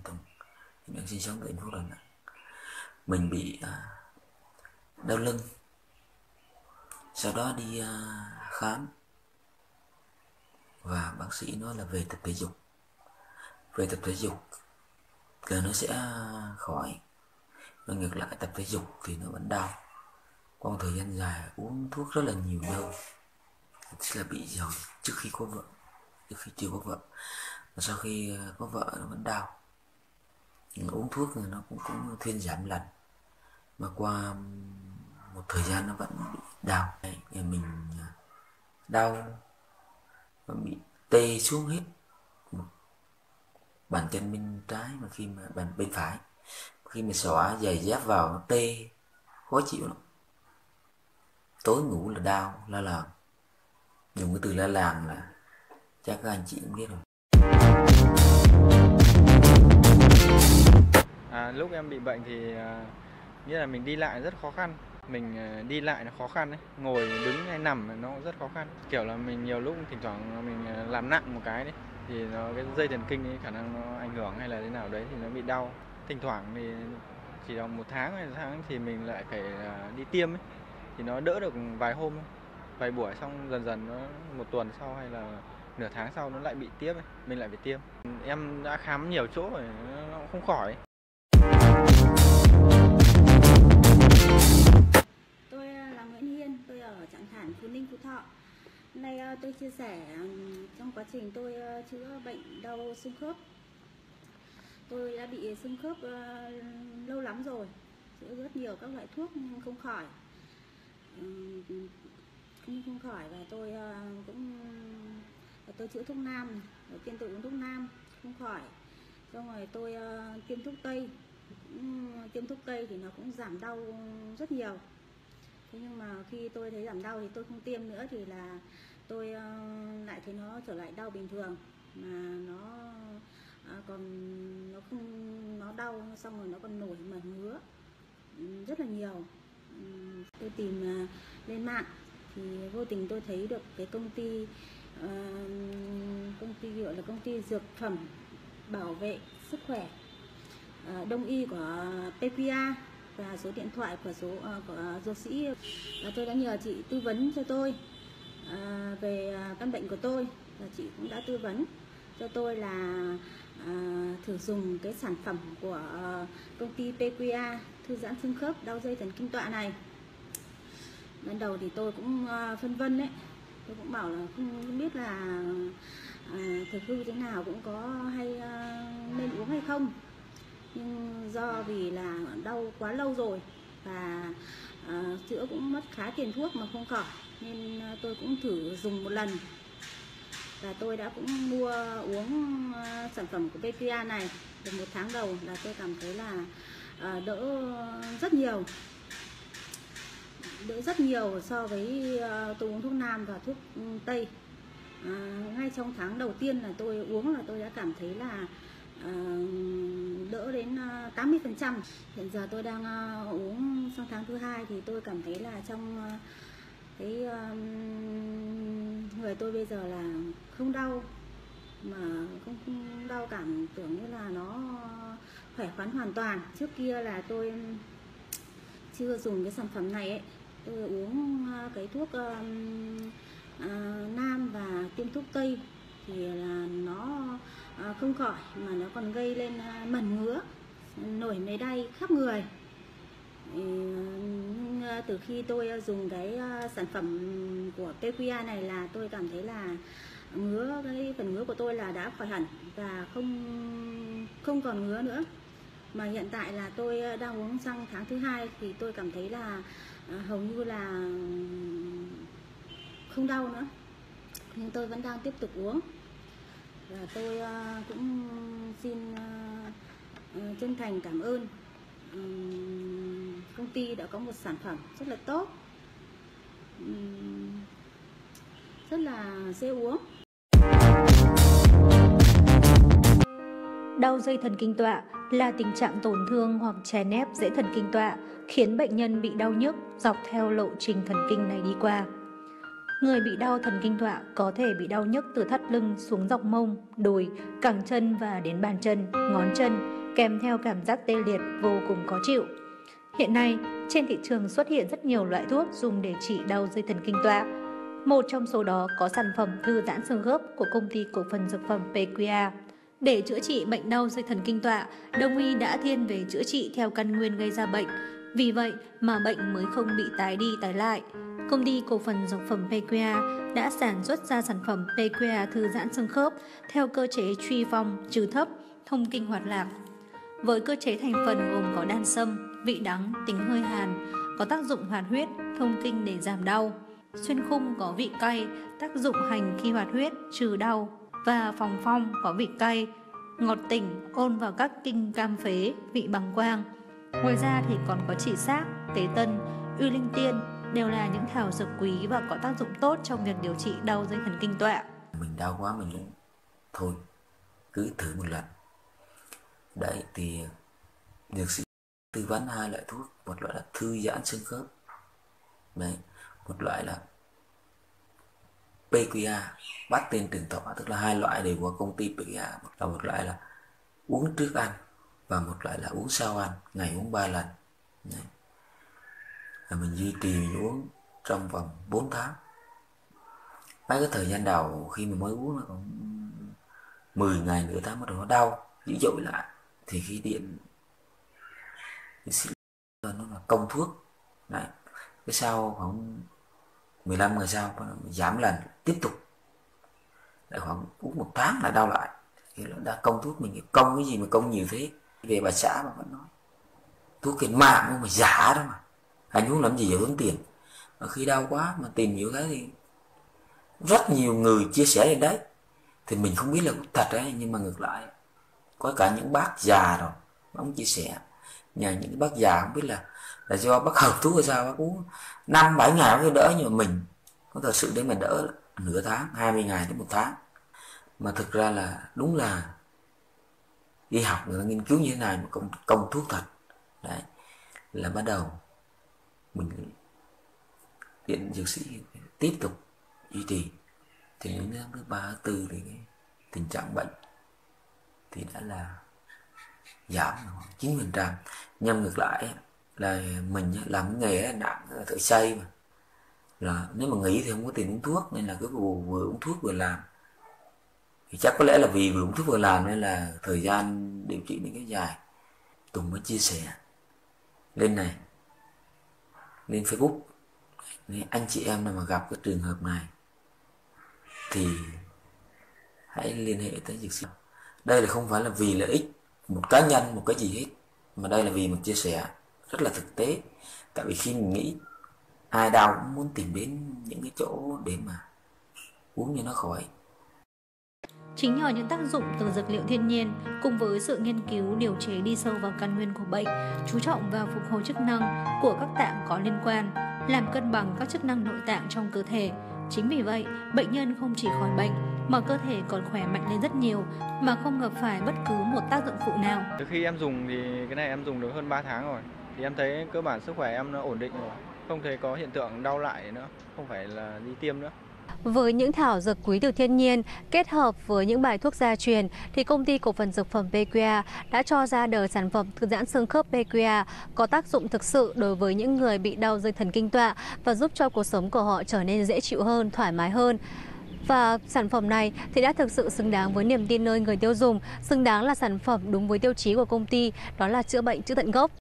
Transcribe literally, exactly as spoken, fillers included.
Tùng, mình đang sinh sống tại thành phố Đà Nẵng. Mình bị à, đau lưng, sau đó đi à, khám và bác sĩ nói là về tập thể dục. Về tập thể dục là nó sẽ khỏi, nhưng ngược lại tập thể dục thì nó vẫn đau. Qua một thời gian dài uống thuốc rất là nhiều đâu, chỉ là bị rồi trước khi có vợ, trước khi chưa có vợ, và sau khi có vợ nó vẫn đau. Uống thuốc thì nó cũng cũng thuyên giảm lần, mà qua một thời gian nó vẫn bị đau. Nhà mình đau và bị tê xuống hết bàn chân bên trái, mà khi mà bàn bên phải khi mà xỏ giày dép vào nó tê, khó chịu lắm. Tối ngủ là đau, la làng. Dùng cái từ la làng là chắc các anh chị cũng biết rồi. À, lúc em bị bệnh thì à, nghĩa là mình đi lại rất khó khăn. Mình à, đi lại nó khó khăn đấy, ngồi đứng hay nằm nó cũng rất khó khăn. Kiểu là mình nhiều lúc thỉnh thoảng mình làm nặng một cái đấy thì nó cái dây thần kinh ấy khả năng nó ảnh hưởng hay là thế nào đấy thì nó bị đau. Thỉnh thoảng thì chỉ trong một tháng hay tháng thì mình lại phải à, đi tiêm ấy, thì nó đỡ được vài hôm, vài buổi, xong dần dần nó một tuần sau hay là nửa tháng sau nó lại bị tiếp ấy, mình lại phải tiêm. Em đã khám nhiều chỗ rồi nó cũng không khỏi. Tôi là Nguyễn Hiên, tôi ở Trạm Thản, Phú Ninh, Phú Thọ. Hôm nay tôi chia sẻ trong quá trình tôi chữa bệnh đau xương khớp. Tôi đã bị xương khớp lâu lắm rồi, chữa rất nhiều các loại thuốc nhưng không khỏi. Nhưng không khỏi và tôi cũng tôi chữa thuốc nam. Đầu tiên tôi uống thuốc nam không khỏi, xong rồi tôi tiêm thuốc tây. Tiêm thuốc tây thì nó cũng giảm đau rất nhiều. Thế nhưng mà khi tôi thấy giảm đau thì tôi không tiêm nữa, thì là tôi lại thấy nó trở lại đau bình thường, mà nó còn nó không nó đau xong rồi nó còn nổi mẩn ngứa rất là nhiều. Tôi tìm lên mạng thì vô tình tôi thấy được cái công ty uh, công ty gọi là công ty dược phẩm bảo vệ sức khỏe uh, đông y của pê quy a và số điện thoại của số uh, của dược sĩ. Và tôi đã nhờ chị tư vấn cho tôi uh, về căn bệnh của tôi, và chị cũng đã tư vấn cho tôi là uh, thử dùng cái sản phẩm của uh, công ty pê quy a thư giãn xương khớp đau dây thần kinh tọa này. Ban đầu thì tôi cũng uh, phân vân đấy, tôi cũng bảo là không, không biết là uh, thực hư thế nào, cũng có hay uh, nên uống hay không. Nhưng do vì là đau quá lâu rồi và uh, chữa cũng mất khá tiền thuốc mà không khỏi, nên uh, tôi cũng thử dùng một lần. Và tôi đã cũng mua uống uh, sản phẩm của pê quy a này được một tháng đầu là tôi cảm thấy là uh, đỡ rất nhiều. Đỡ rất nhiều so với uh, tôi uống thuốc nam và thuốc tây. Uh, ngay trong tháng đầu tiên là tôi uống là tôi đã cảm thấy là uh, đỡ đến uh, tám mươi phần trăm. Hiện giờ tôi đang uh, uống sang tháng thứ hai thì tôi cảm thấy là trong uh, cái uh, người tôi bây giờ là không đau, mà không, không đau, cảm tưởng như là nó khỏe khoắn hoàn toàn. Trước kia là tôi chưa dùng cái sản phẩm này ấy, tôi uống cái thuốc uh, uh, nam và tiêm thuốc tây thì là nó uh, không khỏi, mà nó còn gây lên uh, mẩn ngứa, nổi mề đay khắp người. Thì, uh, từ khi tôi dùng cái uh, sản phẩm của pê quy a này là tôi cảm thấy là ngứa, cái phần ngứa của tôi là đã khỏi hẳn và không không còn ngứa nữa. Mà hiện tại là tôi đang uống sang tháng thứ hai thì tôi cảm thấy là à, hầu như là không đau nữa, nhưng tôi vẫn đang tiếp tục uống. Và tôi uh, cũng xin uh, chân thành cảm ơn um, công ty đã có một sản phẩm rất là tốt, um, rất là dễ uống. Đau dây thần kinh tọa là tình trạng tổn thương hoặc chèn ép dễ thần kinh tọa, khiến bệnh nhân bị đau nhức dọc theo lộ trình thần kinh này đi qua. Người bị đau thần kinh tọa có thể bị đau nhức từ thắt lưng xuống dọc mông, đùi, cẳng chân và đến bàn chân, ngón chân, kèm theo cảm giác tê liệt vô cùng khó chịu. Hiện nay, trên thị trường xuất hiện rất nhiều loại thuốc dùng để trị đau dây thần kinh tọa. Một trong số đó có sản phẩm thư giãn xương khớp của công ty cổ phần dược phẩm pê quy a. Để chữa trị bệnh đau dây thần kinh tọa, Đông y đã thiên về chữa trị theo căn nguyên gây ra bệnh. Vì vậy mà bệnh mới không bị tái đi tái lại. Công ty cổ phần dược phẩm pê quy a đã sản xuất ra sản phẩm pê quy a thư giãn xương khớp theo cơ chế truy phong, trừ thấp, thông kinh hoạt lạc. Với cơ chế thành phần gồm có đan sâm, vị đắng, tính hơi hàn, có tác dụng hoạt huyết, thông kinh để giảm đau. Xuyên khung có vị cay, tác dụng hành khi hoạt huyết, trừ đau. Và phòng phong có vị cay, ngọt tỉnh, ôn vào các kinh cam phế, vị bằng quang. Ngoài ra thì còn có chỉ xác, tế tân, uy linh tiên, đều là những thảo dược quý và có tác dụng tốt trong việc điều trị đau dây thần kinh tọa. Mình đau quá mình cũng thôi, cứ thử một lần. Đấy thì dược sĩ tư vấn hai loại thuốc, một loại là thư giãn xương khớp, đấy, một loại là pê quy a, bắt tên trường tọa, tức là hai loại đều của công ty pê quy a. Và một loại là uống trước ăn và một loại là uống sau ăn, ngày uống ba lần. Đấy. Và mình duy trì mình uống trong vòng bốn tháng. Mấy cái thời gian đầu khi mình mới uống nó còn mười ngày nửa tháng bắt đầu nó đau dữ dội lại, thì khi điện nó là công thuốc. Đấy. Cái sau khoảng mười lăm ngày sau mình giảm lần, tiếp tục lại khoảng uống một tháng lại đau lại. Thì nó đã công thuốc, mình công cái gì mà công nhiều thế. Về bà xã mà vẫn nói thuốc cái mạng mà giả đó mà, anh uống làm gì để tốn tiền. Mà khi đau quá mà tìm nhiều thế thì rất nhiều người chia sẻ đến đấy, thì mình không biết là thật đấy, nhưng mà ngược lại có cả những bác già rồi ông chia sẻ, nhà những bác già không biết là là do bác hợp thuốc hay sao, bác uống năm bảy ngày mới đỡ, nhưng mà mình có thật sự để mà đỡ nửa tháng, hai mươi ngày đến một tháng. Mà thực ra là đúng là y học người ta nghiên cứu như thế này, mà công, công thuốc thật. Đấy là bắt đầu mình điện dược sĩ tiếp tục duy trì, thì đến tháng thứ ba thứ tư thì cái tình trạng bệnh thì đã là giảm chín phần trăm. Nhưng ngược lại là mình làm cái nghề nặng thợ xây mà, là nếu mà nghỉ thì không có tiền uống thuốc, nên là cứ vừa, vừa uống thuốc vừa làm. Thì chắc có lẽ là vì vừa uống thuốc vừa làm nên là thời gian điều trị những cái dài. Tùng mới chia sẻ lên này, lên Facebook, nên anh chị em nào mà gặp cái trường hợp này thì hãy liên hệ tới dược sĩ. Đây là không phải là vì lợi ích một cá nhân, một cái gì hết, mà đây là vì một chia sẻ rất là thực tế. Tại vì khi mình nghĩ ai đau cũng muốn tìm đến những cái chỗ để mà uống cho nó khỏi. Chính nhờ những tác dụng từ dược liệu thiên nhiên cùng với sự nghiên cứu điều chế đi sâu vào căn nguyên của bệnh, chú trọng vào phục hồi chức năng của các tạng có liên quan, làm cân bằng các chức năng nội tạng trong cơ thể. Chính vì vậy, bệnh nhân không chỉ khỏi bệnh mà cơ thể còn khỏe mạnh lên rất nhiều mà không gặp phải bất cứ một tác dụng phụ nào. Từ khi em dùng thì cái này em dùng được hơn ba tháng rồi, thì em thấy cơ bản sức khỏe em nó ổn định rồi, không thấy có hiện tượng đau lại nữa, không phải là đi tiêm nữa. Với những thảo dược quý từ thiên nhiên kết hợp với những bài thuốc gia truyền thì công ty cổ phần dược phẩm pê quy a đã cho ra đời sản phẩm thư giãn xương khớp pê quy a có tác dụng thực sự đối với những người bị đau dây thần kinh tọa và giúp cho cuộc sống của họ trở nên dễ chịu hơn, thoải mái hơn. Và sản phẩm này thì đã thực sự xứng đáng với niềm tin nơi người tiêu dùng, xứng đáng là sản phẩm đúng với tiêu chí của công ty, đó là chữa bệnh chữa tận gốc.